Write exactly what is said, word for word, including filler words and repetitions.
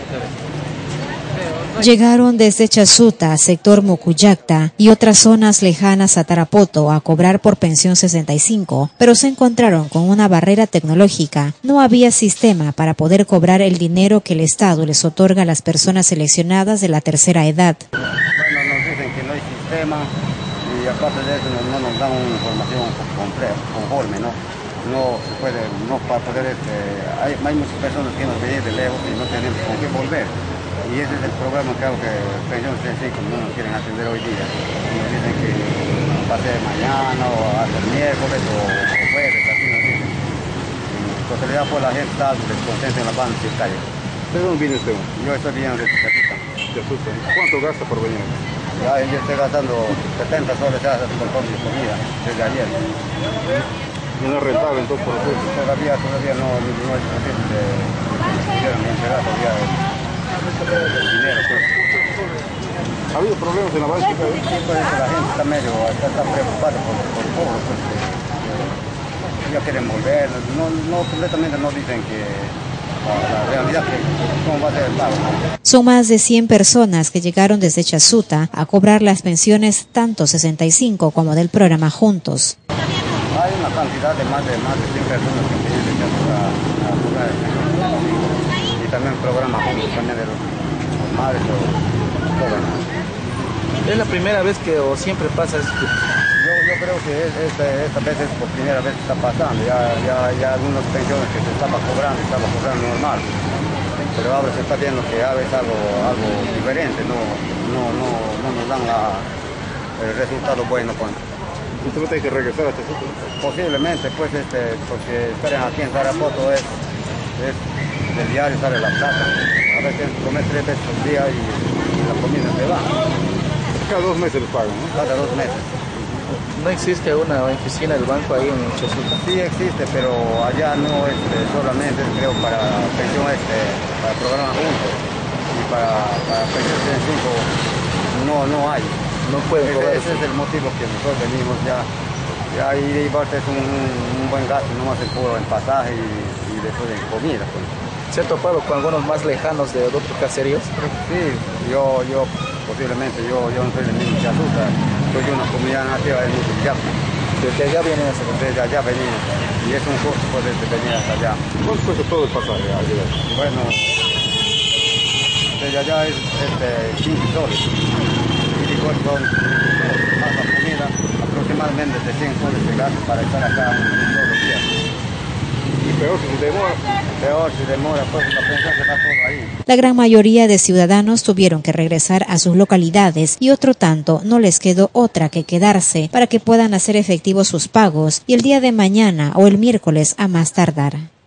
Llegaron desde Chasuta, sector Mucuyacta y otras zonas lejanas a Tarapoto a cobrar por pensión sesenta y cinco, pero se encontraron con una barrera tecnológica. No había sistema para poder cobrar el dinero que el Estado les otorga a las personas seleccionadas de la tercera edad. Bueno, nos dicen que no hay sistema y aparte de eso no, no nos dan una información conforme, ¿no? No se puede, no para poder, este, hay, hay muchas personas que nos vienen de lejos y no tenemos con qué volver. Y ese es el problema, creo que pensión sesenta y cinco no nos quieren atender hoy día. Y nos dicen que pase mañana o hasta el miércoles o, o jueves, así nos dicen. En realidad pues la gente está descontenta en la banda de calle. ¿De dónde viene usted? Yo estoy viniendo de Chasuta. Chasuta. ¿Cuánto gasta por venir? Ya, yo estoy gastando setenta soles ya por todo mi comida desde ayer. ¿Y no es rentable entonces por eso? Todavía, todavía no, no es posible de entregar todavía el, el dinero. Pues. ¿Ha habido problemas en la banca? Sí, pues la gente está medio, está, está preocupada por, por todo, pues, que ya quieren volver, no, no completamente no dicen que la realidad que cómo va a ser el pago. Son más de cien personas que llegaron desde Chasuta a cobrar las pensiones tanto sesenta y cinco como del programa Juntos. Hay una cantidad de más de más de cien personas que vienen de Chasuta a cobrar el pensión y también el programa Juntos, también de los madres o jóvenes. ¿Es la primera vez que o siempre pasa esto? Yo, yo creo que es, esta, esta vez es por primera vez que está pasando. Ya, ya, ya algunas pensiones que se estaban cobrando, estaban cobrando normal. Pero ahora se está viendo que ahora es algo, algo diferente, no, no, no, no nos dan la, el resultado bueno. Pues. ¿Usted tiene que regresar a Chasuta? Posiblemente, pues, este, porque esperen aquí en Tarapoto es, es del diario sale la plata. A veces comer tres veces al día y, y la comida se va. Cada dos meses les pagan, ¿no? Cada dos meses. ¿No existe una oficina del banco ahí en Chasuta? Sí existe, pero allá no es este, solamente, creo, para pensión, este, para programa Juntos y para, para pensión sesenta y cinco no, no hay. No pueden cobrar. Ese, ese es el motivo que nosotros venimos ya. Ya ir y parte es un, un buen gasto, no más en puro en pasaje y, y después en comida. Pues. ¿Se ha topado con algunos más lejanos de otros caseríos? Sí, yo, yo posiblemente, yo, yo no soy de mismo Chasuta, soy una comunidad nativa del Mucuyacta. Desde allá vienen a hacer. Desde allá venimos y es un costo pues, desde venir hasta allá. ¿Cuánto cuesta todo el pasaje a llegar? Bueno, desde allá es este, quince soles y después son más la comida, aproximadamente de cien soles de gasto para estar acá todos los días. Y peor si se demora. Peor si demora, pues la pensión se va todo ahí. La gran mayoría de ciudadanos tuvieron que regresar a sus localidades y otro tanto no les quedó otra que quedarse para que puedan hacer efectivos sus pagos y el día de mañana o el miércoles a más tardar.